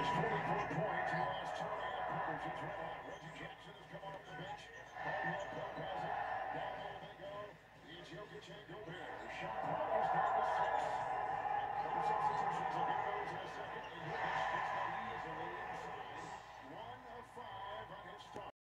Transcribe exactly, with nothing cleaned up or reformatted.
twenty-four points in the last two and a half quarters. He's red hot. Reggie Jackson has come off the bench. Caldwell Pope has it. Down there they go. It's Jokic and Gobert. Shot clock is down to six. Some substitutions will give those an assist.